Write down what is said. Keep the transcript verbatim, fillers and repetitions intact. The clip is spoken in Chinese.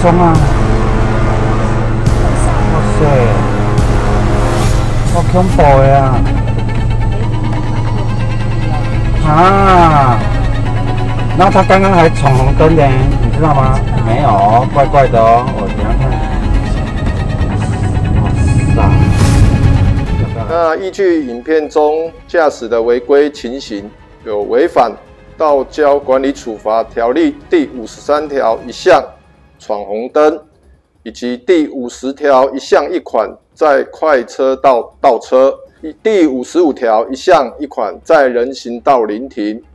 凶啊！哇塞，好恐怖的啊！啊！然后他刚刚还闯红灯呢，你知道吗？没有，怪怪的哦。我等一下看。哇塞！ 那依据影片中驾驶的违规情形，有违反《道交管理处罚条例》第五十三条一项闯红灯，以及第五十条一项一款在快车道倒车，第五十五条一项一款在人行道临停。